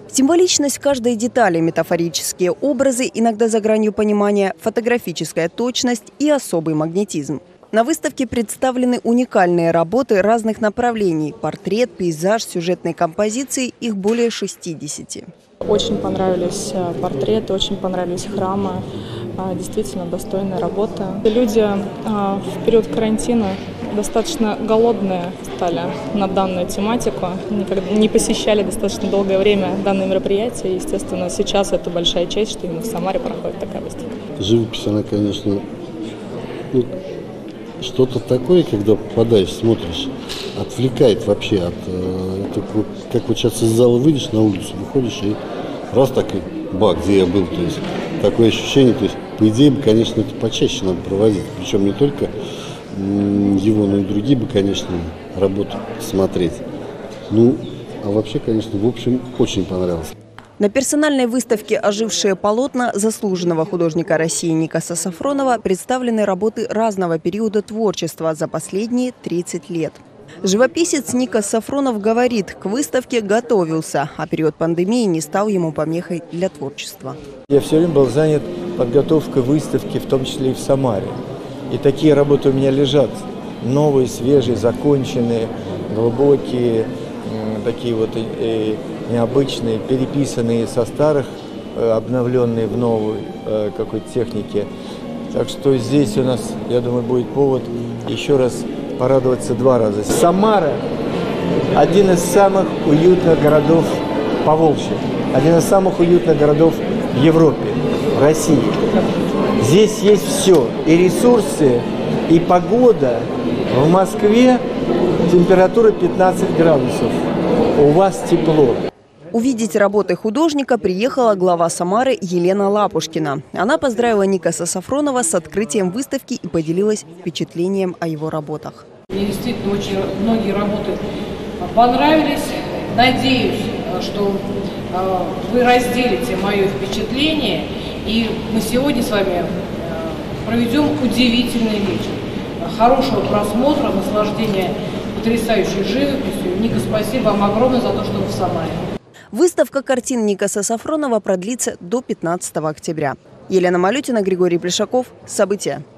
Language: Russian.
Символичность каждой детали, метафорические образы, иногда за гранью понимания, фотографическая точность и особый магнетизм. На выставке представлены уникальные работы разных направлений – портрет, пейзаж, сюжетные композиции, их более 60. Очень понравились портреты, очень понравились храмы. Действительно достойная работа. Люди в период карантина достаточно голодные стали на данную тематику, никогда не посещали достаточно долгое время данное мероприятие. Естественно, сейчас это большая честь, что именно в Самаре проходит такая выставка. Живопись, она, конечно, что-то такое, когда попадаешь, смотришь, отвлекает вообще от... как вот сейчас из зала выйдешь на улицу, выходишь и раз так и бак, где я был. То есть такое ощущение, то есть по идее, конечно, это почаще надо проводить. Причем не только его, но и другие бы, конечно, работы смотреть. А вообще, конечно, в общем, очень понравилось. На персональной выставке «Ожившие полотна» заслуженного художника России Никаса Сафронова представлены работы разного периода творчества за последние 30 лет. Живописец Никас Сафронов говорит, к выставке готовился, а период пандемии не стал ему помехой для творчества. Я все время был занят подготовкой выставки, в том числе и в Самаре. И такие работы у меня лежат, новые, свежие, законченные, глубокие, такие вот необычные, переписанные со старых, обновленные в новую какой-то технике. Так что здесь у нас, я думаю, будет повод еще раз порадоваться два раза. Самара – один из самых уютных городов Поволжья, один из самых уютных городов в Европе, в России. Здесь есть все, и ресурсы, и погода. В Москве температура 15 градусов, у вас тепло. Увидеть работы художника приехала глава Самары Елена Лапушкина. Она поздравила Никаса Сафронова с открытием выставки и поделилась впечатлением о его работах. Мне действительно очень многие работы понравились. Надеюсь, что вы разделите мое впечатление, и мы сегодня с вами проведем удивительный вечер. Хорошего просмотра, наслаждения потрясающей живописью. Ника, спасибо вам огромное за то, что вы в Самаре. Выставка картин Никаса Сафронова продлится до 15 октября. Елена Малютина, Григорий Плешаков. События.